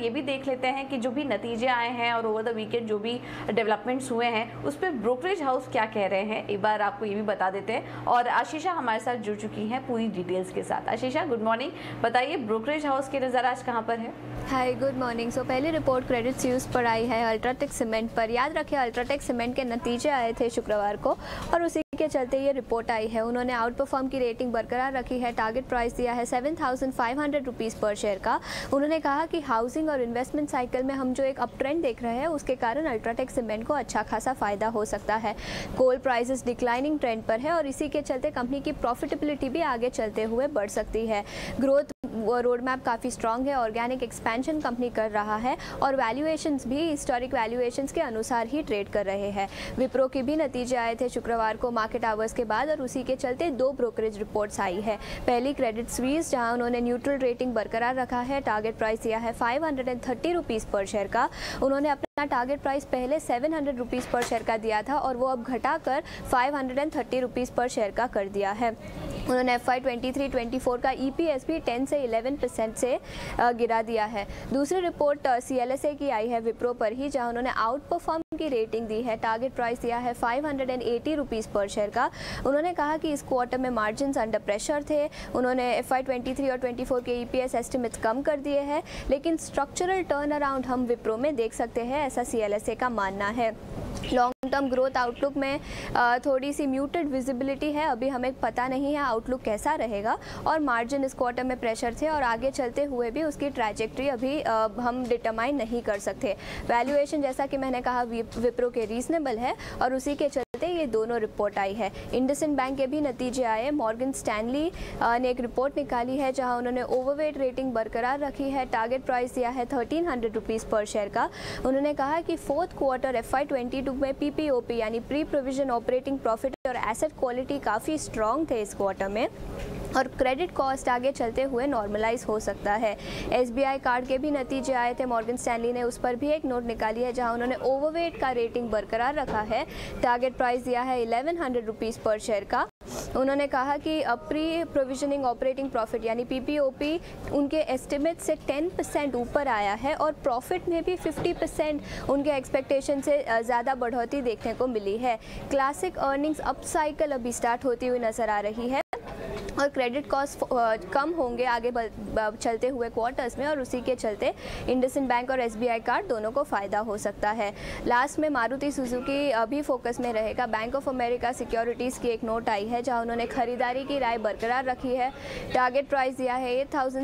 ये भी देख लेते हैं कि जो भी नतीजे आए हैं और ओवर द वीकेंड जो भी डेवलपमेंट्स हुए हैं उस पर ब्रोकरेज हाउस क्या कह रहे हैं, एक बार आपको ये भी बता देते हैं। और आशीषा हमारे साथ जुड़ चुकी हैं पूरी डिटेल्स के साथ। आशीषा, गुड मॉर्निंग, बताइए ब्रोकरेज हाउस की नज़र आज कहाँ पर है? हाय, गुड मॉर्निंग। सो पहली रिपोर्ट क्रेडिट स्विस पर आई है अल्ट्राटेक सीमेंट पर। याद रखिए अल्ट्राटेक सीमेंट के नतीजे आए थे शुक्रवार को और उसी के चलते ये रिपोर्ट आई है। उन्होंने आउट परफॉर्म की रेटिंग बरकरार रखी है। टारगेट प्राइस दिया है 7,500 रुपीज़ पर शेयर का। उन्होंने कहा कि हाउसिंग और इन्वेस्टमेंट साइकिल में हम जो एक अप ट्रेंड देख रहे हैं उसके कारण अल्ट्राटेक सीमेंट को अच्छा खासा फायदा हो सकता है। कोल प्राइसेस डिक्लाइनिंग ट्रेंड पर है और इसी के चलते कंपनी की प्रॉफिटेबिलिटी भी आगे चलते हुए बढ़ सकती है। ग्रोथ रोड मैप काफ़ी स्ट्रांग है, ऑर्गेनिक एक्सपेंशन कंपनी कर रहा है और वैल्यूएशंस भी हिस्टोरिक वैल्यूएशंस के अनुसार ही ट्रेड कर रहे हैं। विप्रो के भी नतीजे आए थे शुक्रवार को मार्केट आवर्स के बाद और उसी के चलते दो ब्रोकरेज रिपोर्ट्स आई है। पहली क्रेडिट स्विस, जहां उन्होंने न्यूट्रल रेटिंग बरकरार रखा है। टारगेट प्राइस दिया है 530 रुपीज़ पर शेयर का। उन्होंने अपना टारगेट प्राइस पहले 700 रुपीज़ पर शेयर का दिया था और वो अब घटाकर 530 रुपीज़ पर शेयर का कर दिया है। उन्होंने FY 23-24 का EPS भी 10 से 11% से गिरा दिया है। दूसरी रिपोर्ट CLSA की आई है विप्रो पर ही, जहां उन्होंने आउट परफॉर्म की रेटिंग दी है। टारगेट प्राइस दिया है 580 रुपीज़ पर शेयर का। उन्होंने कहा कि इस क्वार्टर में मार्जिन्स अंडर प्रेशर थे। उन्होंने FY 23 और 24 के EPS एस्टिमेट्स कम कर दिए हैं, लेकिन स्ट्रक्चरल टर्न अराउंड हम विप्रो में देख सकते हैं, ऐसा CLSA का मानना है। लॉन्ग टर्म ग्रोथ आउटलुक में थोड़ी सी म्यूटेड विजिबिलिटी है, अभी हमें पता नहीं है आउटलुक कैसा रहेगा और मार्जिन इस क्वार्टर में प्रेशर थे और आगे चलते हुए भी उसकी ट्रैजेक्टरी अभी हम डिटरमाइन नहीं कर सकते। वैल्यूएशन जैसा कि मैंने कहा विप्रो के रीजनेबल है और उसी के चलते ये दोनों रिपोर्ट आई है। इंडसइंड बैंक के भी नतीजे आए। मॉर्गन स्टैनली ने एक रिपोर्ट निकाली है जहां उन्होंने ओवरवेट रेटिंग बरकरार रखी है। टारगेट प्राइस दिया है 1300 रुपीज़ पर शेयर का। उन्होंने कहा कि फोर्थ क्वार्टर FY 22 में PPOP यानी प्री प्रोविजन ऑपरेटिंग प्रॉफिट और एसेट क्वालिटी काफ़ी स्ट्रॉन्ग थे इस क्वार्टर में और क्रेडिट कॉस्ट आगे चलते हुए नॉर्मलाइज हो सकता है। SBI कार्ड के भी नतीजे आए थे। मॉर्गन स्टैनली ने उस पर भी एक नोट निकाली है जहां उन्होंने ओवरवेट का रेटिंग बरकरार रखा है। टारगेट प्राइस दिया है 1100 रुपीज़ पर शेयर का। उन्होंने कहा कि प्री प्रोविजनिंग ऑपरेटिंग प्रॉफिट यानी PPOP उनके एस्टिमेट से 10% ऊपर आया है और प्रॉफिट में भी 50% उनके एक्सपेक्टेशन से ज़्यादा बढ़ोतरी देखने को मिली है। क्लासिक अर्निंग्स अप साइकिल अभी स्टार्ट होती हुई नज़र आ रही है और क्रेडिट कॉस्ट कम होंगे आगे चलते हुए क्वार्टर्स में और उसी के चलते इंडसइंड बैंक और SBI कार्ड दोनों को फ़ायदा हो सकता है। लास्ट में मारुति सुजुकी अभी फोकस में रहेगा। बैंक ऑफ अमेरिका सिक्योरिटीज़ की एक नोट आई है जहां उन्होंने खरीदारी की राय बरकरार रखी है। टारगेट प्राइस दिया है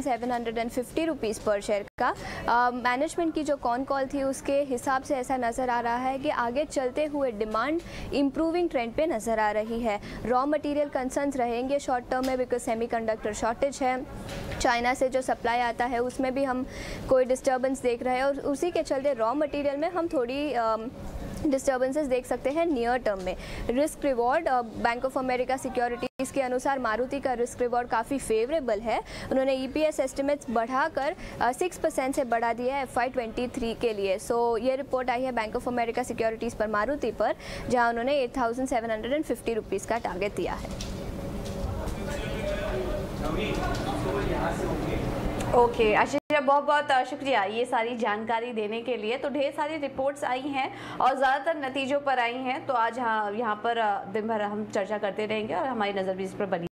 8,750 रुपीज़ पर शेयर का। मैनेजमेंट की जो कॉल थी उसके हिसाब से ऐसा नज़र आ रहा है कि आगे चलते हुए डिमांड इम्प्रूविंग ट्रेंड पे नज़र आ रही है। रॉ मटेरियल कंसर्न्स रहेंगे शॉर्ट टर्म में बिकॉज सेमीकंडक्टर शॉर्टेज है। चाइना से जो सप्लाई आता है उसमें भी हम कोई डिस्टर्बेंस देख रहे हैं और उसी के चलते रॉ मटेरियल में हम थोड़ी डिस्टर्बेंसेस देख सकते हैं नियर टर्म में। Risk reward Bank of America Securities के अनुसार मारुति का रिस्क रिवॉर्ड काफ़ी फेवरेबल है। उन्होंने EPS एस्टिमेट्स बढ़ाकर 6% से बढ़ा दिया है FY 23 के लिए। सो ये रिपोर्ट आई है बैंक ऑफ अमेरिका सिक्योरिटीज़ पर मारुति पर, जहां उन्होंने 8,750 रुपीज़ का टारगेट दिया है। ओके आशीषा, बहुत बहुत शुक्रिया ये सारी जानकारी देने के लिए। तो ढेर सारी रिपोर्ट्स आई हैं और ज़्यादातर नतीजों पर आई हैं, तो आज यहाँ पर दिन भर हम चर्चा करते रहेंगे और हमारी नज़र भी इस पर बनी